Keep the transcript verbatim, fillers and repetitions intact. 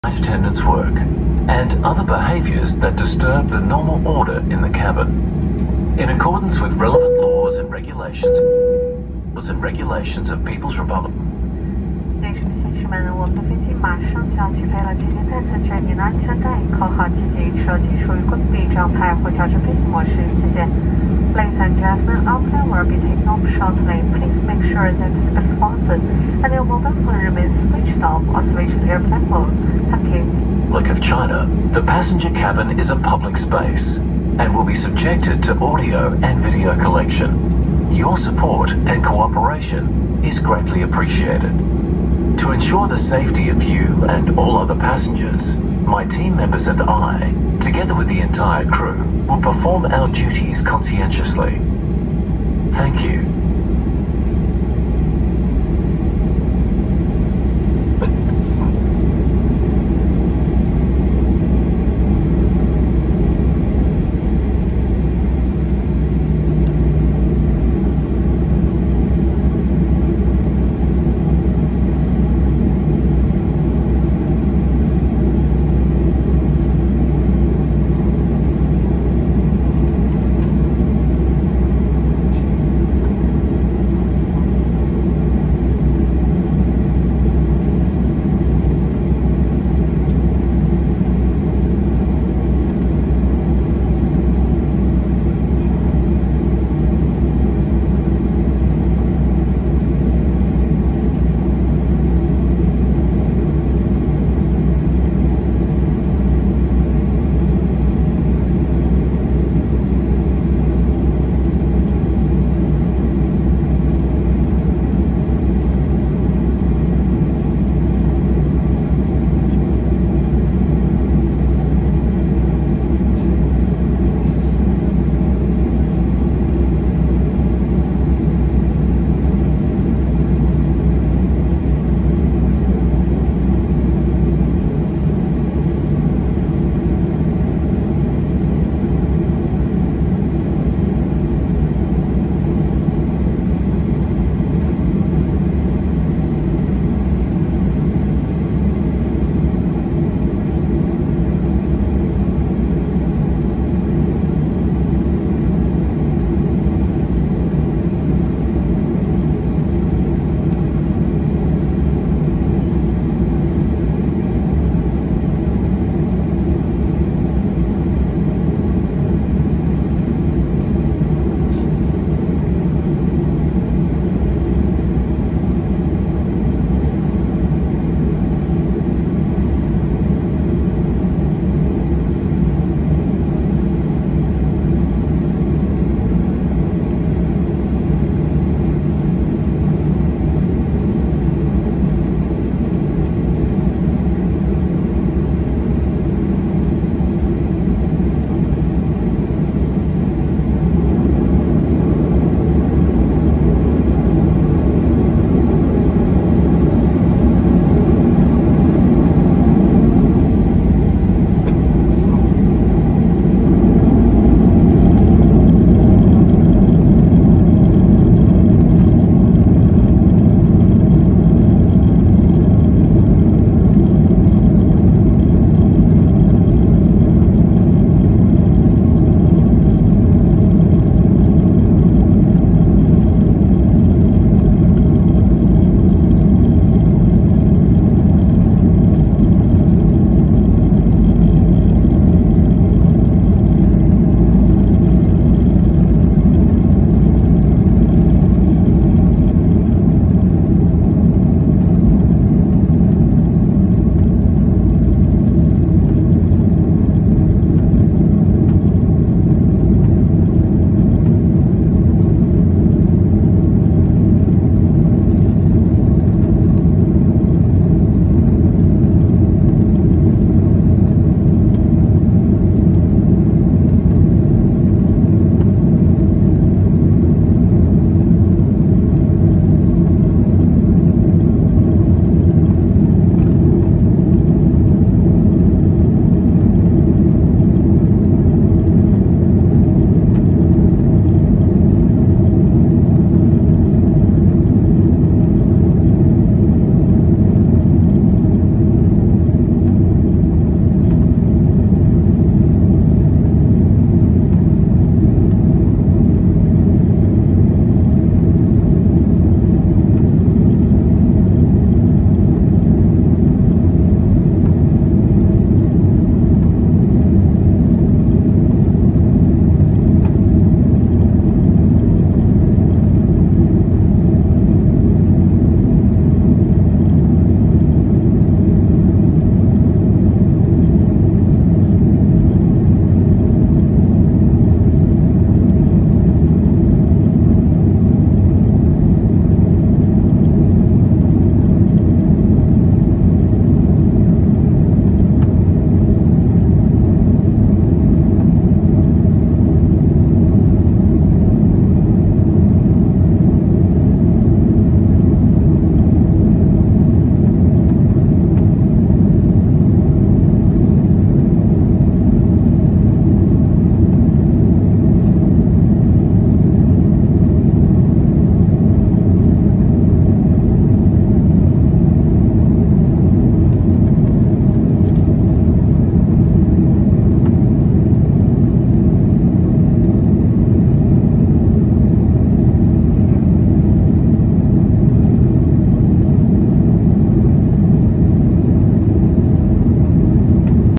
flight attendants work, and other behaviours that disturb the normal order in the cabin. In accordance with relevant laws and regulations, laws and regulations of People's Republic. 女士们、先生们，我们的飞机马上就要起飞了，请您再次确认您的安全带扣好系紧，手机处于关闭状态或调整飞行模式，谢谢。Ladies and gentlemen, our plane will be taking off shortly. Please make sure that the seat fastened and your mobile phone remains switched off or switched to airplane mode. Thank you. Republic of China, the passenger cabin is a public space and will be subjected to audio and video collection. Your support and cooperation is greatly appreciated. To ensure the safety of you and all other passengers, my team members and I, together with the entire crew, will perform our duties conscientiously. Thank you.